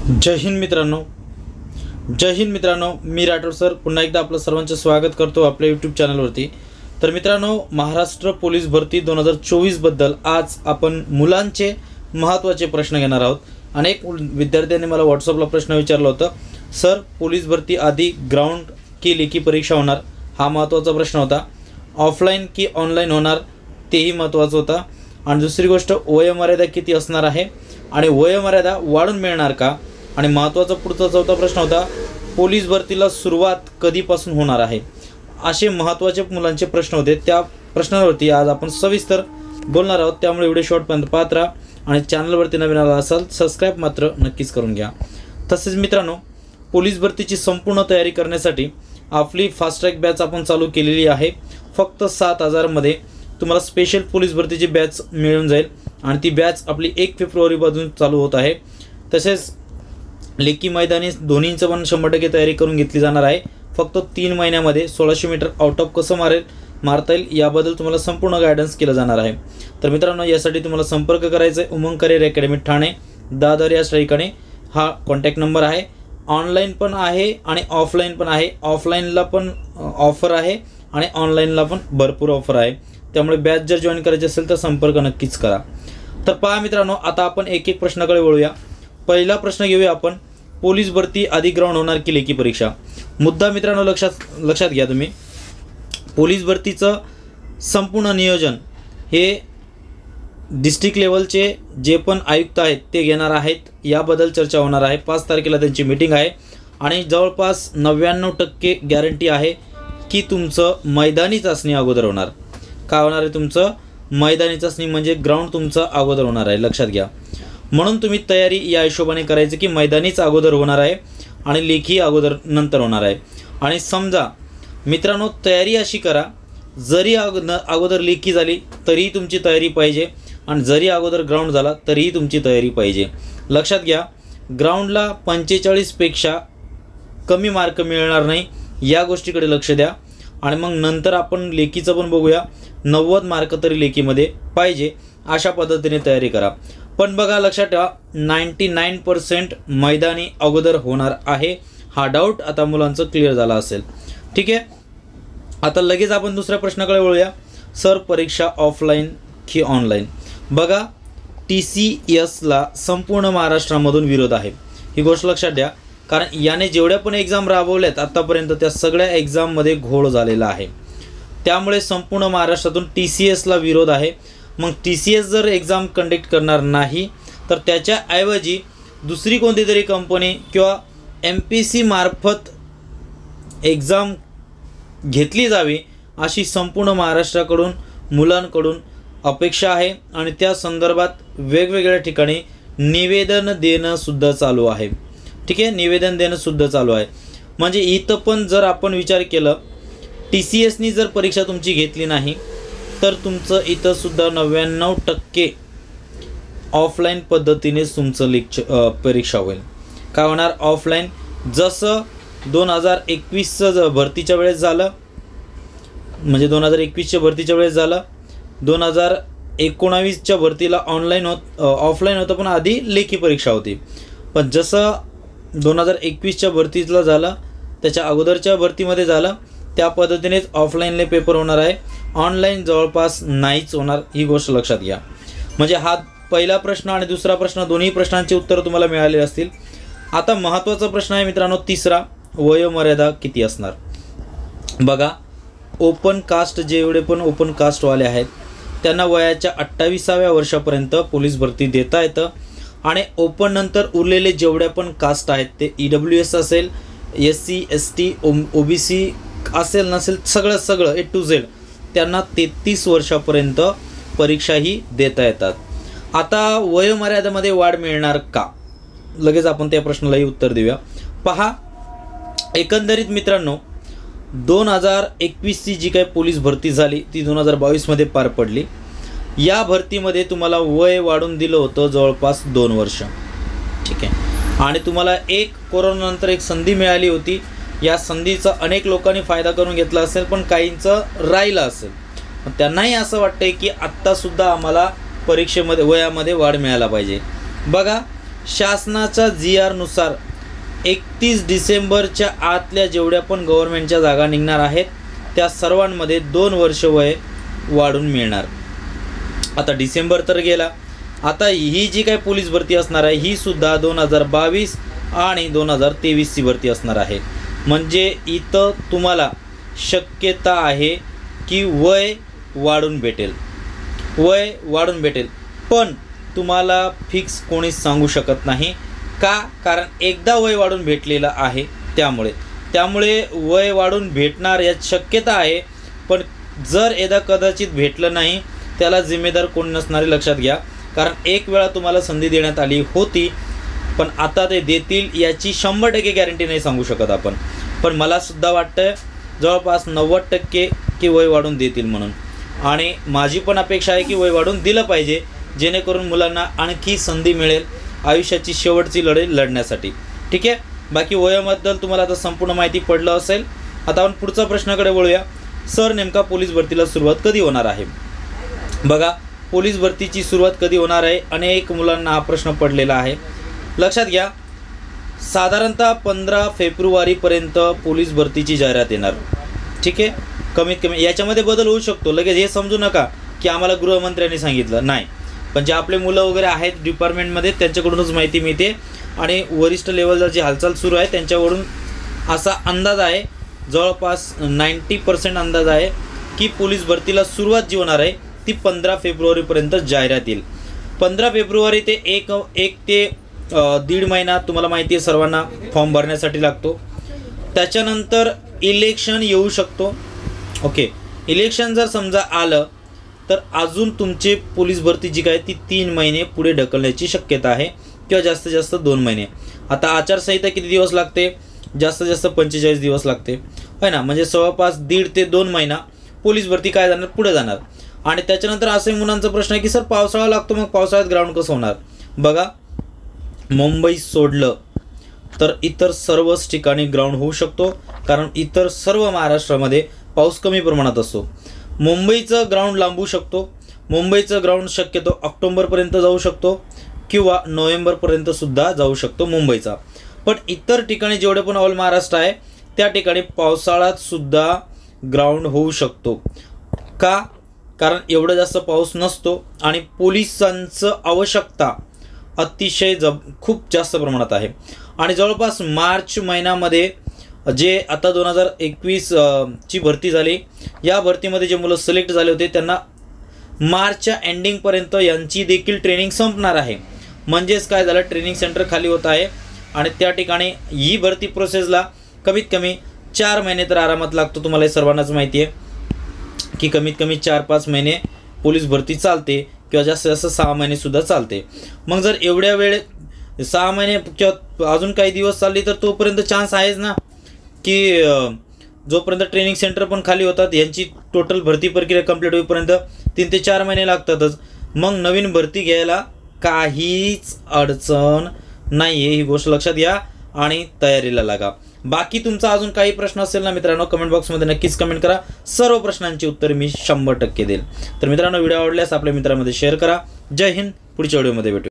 जय हिंद मित्रांनो, जय हिंद मित्रांनो. मी राठोड सर पुन्हा एकदा आपलं सर्वांचं स्वागत करतो आपल्या यूट्यूब चॅनलवरती. तर मित्रांनो, महाराष्ट्र पोलीस भरती 2024 बद्दल आज आपण मुलांचे महत्त्वाचे प्रश्न घेणार आहोत. अनेक विद्यार्थ्यांनी मला व्हॉट्सअपला प्रश्न विचारला होता, सर पोलीस भरती आधी ग्राउंड की लेखी परीक्षा होणार, हा महत्त्वाचा प्रश्न होता. ऑफलाईन की ऑनलाईन होणार तेही महत्त्वाचं होता. आणि दुसरी गोष्ट, वयोमर्यादा किती असणार आहे आणि वयोमर्यादा वाढून मिळणार का. आणि महत्त्वाचा पुढचा चौथा प्रश्न होता, पोलीस भरतीला सुरुवात कधीपासून होणार आहे. असे महत्त्वाचे मुलांचे प्रश्न होते. त्या प्रश्नांवरती आज आपण सविस्तर बोलणार आहोत. त्यामुळे व्हिडिओ शेवटपर्यंत पाहत राहा आणि चॅनलवरती नवीन आला असाल सबस्क्राईब मात्र नक्कीच करून घ्या. तसेच मित्रांनो, पोलीस भरतीची संपूर्ण तयारी करण्यासाठी आपली फास्ट ट्रॅक बॅच आपण चालू केलेली आहे. फक्त 7,000मध्ये तुम्हाला स्पेशल पोलीस भरतीची बॅच मिळून जाईल आणि ती बॅच आपली 1 फेब्रुवारीपासून चालू होत आहे. तसेच लेखी मैदानी दोन्हींचं पण 100% तयारी करून घेतली जाणार आहे. फक्त 3 महिन्यामध्ये 1600 मीटर आउट ऑफ कसं मारता येईल याबद्दल तुम्हाला संपूर्ण गायडन्स केलं जाणार आहे. तर मित्रांनो, यासाठी तुम्हाला संपर्क करायचा आहे. उमंग करिअर अकॅडमी ठाणे दादर या ठिकाणी हा कॉन्टॅक्ट नंबर आहे. ऑनलाईन पण आहे आणि ऑफलाईन पण आहे. ऑफलाईनला पण ऑफर आहे आणि ऑनलाईनला पण भरपूर ऑफर आहे. त्यामुळे बॅच जर जॉईन करायची असेल तर संपर्क नक्कीच करा. तर पहा मित्रांनो, आता आपण एक एक प्रश्नाकडे वळूया. पहिला प्रश्न घेऊया आपण, पोलीस भरती आधी ग्राउंड होणार की लेखी परीक्षा. मुद्दा मित्रांनो लक्षात घ्या तुम्ही. पोलीस भरतीचं संपूर्ण नियोजन हे डिस्ट्रिक्ट लेवलचे जे पण आयुक्त आहेत ते घेणार आहेत. याबद्दल चर्चा होणार आहे. 5 तारखेला त्यांची मीटिंग आहे आणि जवळपास 99% गॅरंटी आहे की तुमचं मैदानी चाचणी अगोदर होणार. काय होणार आहे? तुमचं मैदानी चाचणी म्हणजे ग्राउंड तुमचं अगोदर होणार आहे. लक्षात घ्या. म्हणून तुम्ही तयारी या हिशोबाने करायची की मैदानीच अगोदर होणार आहे आणि लेखी अगोदर नंतर होणार आहे. आणि समजा मित्रांनो, तयारी अशी करा, जरी अगोदर लेखी झाली तरीही तुमची तयारी पाहिजे आणि जरी अगोदर ग्राउंड झाला तरीही तुमची तयारी पाहिजे. लक्षात घ्या, ग्राउंडला 45पेक्षा कमी मार्क मिळणार नाही, या गोष्टीकडे लक्ष द्या. आणि मग नंतर आपण लेखीचं पण बघूया. 90 मार्क तरी लेखीमध्ये पाहिजे, अशा पद्धतीने तयारी करा. पण बघा, लक्षात ठेवा, 99% मैदानी अगोदर होणार आहे. हा डाऊट आता मुलांचं क्लिअर झाला असेल. ठीक आहे. आता लगेच आपण दुसऱ्या प्रश्नाकडे वळूया. सर परीक्षा ऑफलाईन की ऑनलाईन. बघा, TCSला संपूर्ण महाराष्ट्रामधून विरोध आहे. ही गोष्ट लक्षात द्या, कारण याने जेवढ्या पण एक्झाम राबवल्यात आत्तापर्यंत त्या सगळ्या एक्झाममध्ये घोळ झालेला आहे. त्यामुळे संपूर्ण महाराष्ट्रातून TCSला विरोध आहे. मग TCS जर एक्झाम कंडक्ट करणार नाही तर त्याच्याऐवजी दुसरी कोणती तरी कंपनी किंवा MPC मार्फत एक्झाम घेतली जावी अशी संपूर्ण महाराष्ट्राकडून मुलांकडून अपेक्षा आहे. आणि त्या संदर्भात वेगवेगळ्या ठिकाणी निवेदन देणं सुद्धा चालू आहे. ठीक आहे, निवेदन देणं सुद्धा चालू आहे. म्हणजे इथं पण जर आपण विचार केलं, TCSनी जर परीक्षा तुमची घेतली नाही तर तुमचं इथं सुद्धा 99% ऑफलाईन पद्धतीनेच तुमचं परीक्षा होईल. काय होणार? ऑफलाईन. जसं 2021चं भरतीच्या वेळेस झालं, म्हणजे 2021च्या भरतीच्या वेळेस झालं, 2019च्या भरतीला ऑफलाईन होतं पण आधी लेखी परीक्षा होती. पण जसं 2021च्या भरतीला झालं, त्याच्या अगोदरच्या भरतीमध्ये झालं, त्या पद्धतीनेच ऑफलाईनले पेपर होणार आहे. ऑनलाईन जवळपास नाहीच होणार, ही गोष्ट लक्षात घ्या. म्हणजे हा पहिला प्रश्न आणि दुसरा प्रश्न, दोन्ही प्रश्नांची उत्तरं तुम्हाला मिळाली असतील. आता महत्त्वाचा प्रश्न आहे मित्रांनो तिसरा, वयोमर्यादा किती असणार. बघा, ओपन कास्ट जेवढे पण ओपन कास्टवाले आहेत त्यांना वयाच्या 28व्या वर्षापर्यंत पोलीस भरती देता येतं. आणि ओपन नंतर उरलेले जेवढ्या पण कास्ट आहेत ते EWS असेल, SC ST OBC असेल नसेल सगळं A to Z त्यांना 33 वर्षापर्यंत परीक्षाही देता येतात. आता वयोमर्यादेमध्ये वाढ मिळणार का? लगेच आपण त्या प्रश्नालाही उत्तर देऊया. पहा, एकंदरीत मित्रांनो 2021ची जी काही पोलीस भरती झाली ती 2022मध्ये पार पडली. या भरतीमध्ये तुम्हाला वय वाढून दिलं होतं जवळपास 2 वर्ष. ठीक आहे. आणि तुम्हाला कोरोनानंतर एक संधी मिळाली होती. या संधीचा अनेक लोकांनी फायदा करून घेतला असेल, पण काहींचं राहिलं असेल. त्यांनाही असं वाटतंय की आत्तासुद्धा आम्हाला परीक्षेमध्ये वयामध्ये वाढ मिळायला पाहिजे. बघा, शासनाच्या GR नुसार 31 डिसेंबरच्या आतल्या जेवढ्या पण गव्हर्नमेंटच्या जागा निघणार आहेत त्या सर्वांमध्ये 2 वर्ष वय वाढून मिळणार. आता डिसेंबर तर गेला, आता ही जी काही पोलीस भरती असणार आहे ही सुद्धा 2022 आणि 2023ची भरती असणार आहे. म्हणजे इथं तुम्हाला शक्यता आहे की वय वाढून भेटेल, पण तुम्हाला फिक्स कोणीच सांगू शकत नाही. का? कारण एकदा वय वाढून भेटलेलं आहे, त्यामुळे वय वाढून भेटणार याची शक्यता आहे. पण जर एकदा कदाचित भेटलं नाही त्याला जिम्मेदार कोण नसणारे लक्षात घ्या. कारण एक वेळा तुम्हाला संधी देण्यात आली होती, पण आता ते देतील याची 100% गॅरंटी नाही सांगू शकत आपण. पण मला सुद्धा वाटतं जवळपास 90% की वय वाढून देतील म्हणून. आणि माझी पण अपेक्षा आहे की वय वाढून दिलं पाहिजे, जेणेकरून मुलांना आणखी संधी मिळेल आयुष्याची शेवटची लढाई लढण्यासाठी. ठीक आहे. बाकी वयाबद्दल तुम्हाला आता संपूर्ण माहिती पडलं असेल. आता आपण पुढचा प्रश्नाकडे वळूया. सर, नेमका पोलीस भरतीला सुरुवात कधी होणार आहे? बघा, पोलीस भरतीची सुरुवात कधी होणार आहे, अनेक मुलांना हा प्रश्न पडलेला आहे. लक्षात घ्या, साधारणतः 15 फेब्रुवारीपर्यंत पोलीस भरतीची जाहिरात येणार. ठीक आहे. कमीत कमी याच्यामध्ये बदल होऊ शकतो. लगेच हे समजू नका की आम्हाला गृहमंत्र्यांनी सांगितलं, नाही. पण जे आपले मुलं वगैरे आहेत डिपार्टमेंटमध्ये त्यांच्याकडूनच माहिती मिळते आणि वरिष्ठ लेवलला जी हालचाल सुरू आहे त्यांच्याकडून असा अंदाज आहे, जवळपास 90% अंदाज आहे की पोलीस भरतीला सुरुवात जी होणार आहे ती 15 फेब्रुवारीपर्यंत जाहिरात येईल. 15 फेब्रुवारी ते एक ते 1.5 महिना तुम्हाला माहिती आहे सर्वांना फॉर्म भरण्यासाठी लागतो. त्याच्यानंतर इलेक्शन येऊ शकतो. ओके, इलेक्शन जर समजा आलं तर अजून तुमचे पोलीस भरती जी काय ती 3 महिने पुढे ढकलण्याची शक्यता आहे किंवा जास्तीत जास्त 2 महिने. आता आचारसंहिता किती दिवस लागते? जास्तीत जास्त 45 दिवस लागते, है ना. म्हणजे जवळपास 1.5 ते 2 महिना पोलीस भरती काय जाणार, पुढे जाणार. आणि त्याच्यानंतर असंही मुलांचा प्रश्न आहे की सर पावसाळा लागतो, मग पावसाळ्यात ग्राउंड कसं होणार? बघा, मुंबई सोडलं तर इतर सर्वच ठिकाणी ग्राउंड होऊ शकतो, कारण इतर सर्व महाराष्ट्रामध्ये पाऊस कमी प्रमाणात असतो. मुंबईचं ग्राउंड लांबू शकतो. मुंबईचं ग्राउंड शक्यतो ऑक्टोबरपर्यंत जाऊ शकतो किंवा नोव्हेंबरपर्यंत सुद्धा जाऊ शकतो मुंबईचा. पण इतर ठिकाणी जेवढे पण ऑल महाराष्ट्र आहे त्या ठिकाणी पावसाळ्यात सुद्धा ग्राउंड होऊ शकतो. का? कारण एवढा जास्त पाऊस नसतो आणि पोलिसांचं आवश्यकता अतिशय खूप जास्त प्रमाणात आहे. आणि जवळपास मार्च महिन्यामध्ये जे आता 2021 ची भरती झाली, या भरतीमध्ये जे मुलं सिलेक्ट झाले होते त्यांना मार्चच्या एंडिंगपर्यंत यांची देखील ट्रेनिंग संपणार आहे. म्हणजेच काय झालं, ट्रेनिंग सेंटर खाली होत आहे आणि त्या ठिकाणी ही भरती प्रोसेसला कमीत कमी 4 महिने तर आरामात लागतो. तुम्हाला हे सर्वांनाच माहिती आहे की कमीत कमी 4-5 महिने पोलीस भरती चालते किंवा जास्तीत जास्त 6 महिनेसुद्धा चालते. मग जर एवढ्या वेळ 6 महिने किंवा अजून काही दिवस चालली तर तोपर्यंत चान्स आहेच ना की जोपर्यंत ट्रेनिंग सेंटर पण खाली होतात यांची टोटल भरती प्रक्रिया कंप्लीट होईपर्यंत 3 ते 4 महिने लागतातच. मग नवीन भरती घ्यायला काहीच अडचण नाही आहे, ही गोष्ट लक्षात घ्या आणि तयारीला लागा. बाकी तुमचा अजून काही प्रश्न असेल ना मित्रांनो, कमेंट बॉक्समध्ये नक्कीच कमेंट करा. सर्व प्रश्नांची उत्तर मी 100% देईल. तर मित्रांनो, व्हिडिओ आवडल्यास आपल्या मित्रांमध्ये शेअर करा. जय हिंद. पुढच्या व्हिडिओमध्ये भेटू.